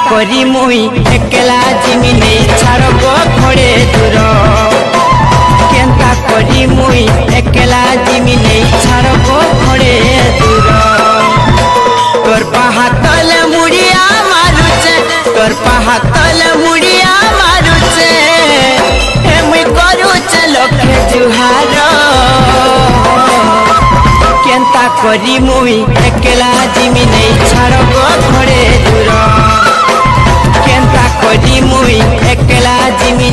करी मुई एकला जिमी नहीं छाड़ब खड़े दूर केंता करी मुई एकला जिमी नहीं छाड़ब खड़े दूर तोर पहातल मुड़िया मारुचे तोर पहातल मुड़िया मारुचे हे मुई करूचे लखे जुहार केंता करी मुई एकला जिमी नहीं छाड़ब खड़े दूर केंता करी मुई एकला जिमी